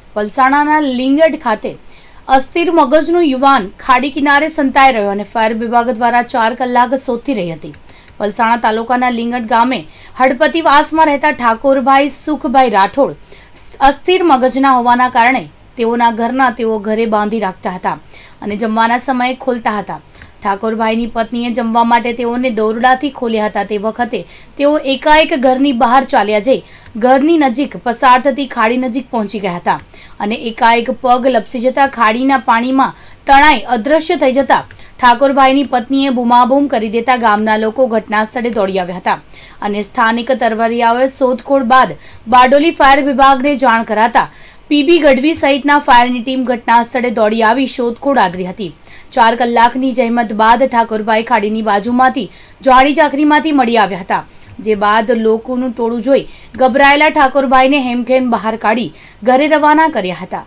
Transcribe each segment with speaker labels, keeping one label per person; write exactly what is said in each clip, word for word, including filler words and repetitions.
Speaker 1: પલસાણાના લીંગડ ખાતે અસ્થિર મગજનો યુવાન ખાડી કિનારે સંતાઈ રહ્યો અને ફાયર વિભાગ દ્વારા ચાર કલાક શોધી રહી હતી। પલસાણા તાલુકાના લીંગડ ગામે હડપતિવાસમાં રહેતા ઠાકોરભાઈ સુખભાઈ રાઠોડ અસ્થિર મગજના હોવાના કારણે તેઓના ઘરના તેઓ ઘરે બાંધી રાખતા હતા અને જમવાના સમયે ખોલતા હતા। ઠાકોરભાઈની પત્નીએ જમવા માટે તેઓને દોરડાથી ખોલ્યા હતા। તે વખતે તેઓ એકાએક ઘરની બહાર ચાલ્યા જઈ ઘરની નજીક પસાર થતી ખાડી નજીક પહોંચી ગયા હતા અને એકાએક પગ લપસી જતા ખાડીના પાણીમાં તણાઈ અદૃશ્ય થઈ જતા ઠાકોરભાઈની પત્નીએ બૂમાબૂમ કરી દેતા ગામના લોકો ઘટના સ્થળે દોડી આવ્યા હતા અને સ્થાનિક તરવરિયાઓએ શોધખોળ બાદ બારડોલી ફાયર વિભાગને જાણ કરાતા પીબી ગઢવી સહિતના ફાયરની ટીમ ઘટના સ્થળે દોડી આવી શોધખોળ આદરી હતી। ચાર કલાકની જહેમત બાદ ઠાકોરભાઈ ખાડીની બાજુમાંથી જાડી ઝાંખરીમાંથી મળી આવ્યા હતા, જે બાદ લોકોનું ટોળું જોઈ ગભરાયેલા ઠાકોરભાઈને હેમખેમ બહાર કાઢી ઘરે રવાના કર્યા હતા।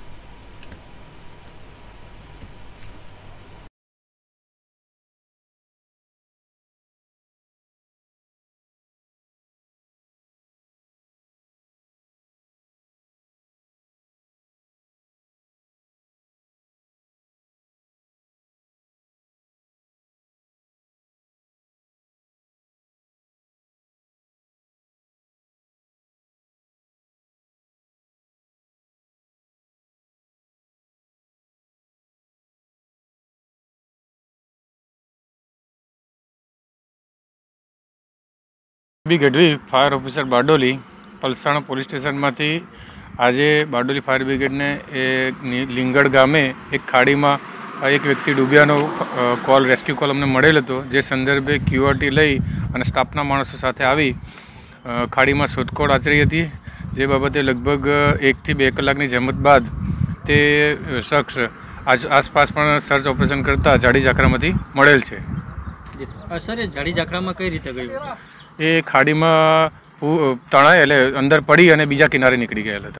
Speaker 2: PB Gadhvi fire officer Bardoli Palsana police સ્ટેશનમાંથી આજે બારડોલી ફાયર બ્રિગેડને એ લીંગડ ગામે એક ખાડીમાં એક વ્યક્તિ ડૂબ્યાનો કોલ રેસ્ક્યુ કોલ અમને મળેલ હતો, જે સંદર્ભે ક્યુઆરટી લઈ અને સ્ટાફના માણસો સાથે આવી ખાડીમાં શોધખોળ આચરી હતી। જે બાબતે લગભગ એકથી બે કલાકની જહેમત બાદ તે શખ્સ આજ આસપાસ પણ સર્ચ ઓપરેશન કરતા જાડી ઝાંખરામાંથી મળેલ છે।
Speaker 3: સર, એ જાડી ઝાંખરામાં કઈ રીતે ગયું?
Speaker 2: એ ખાડીમાં તણાય એટલે અંદર પડી અને બીજા કિનારે નીકળી ગયેલા હતા।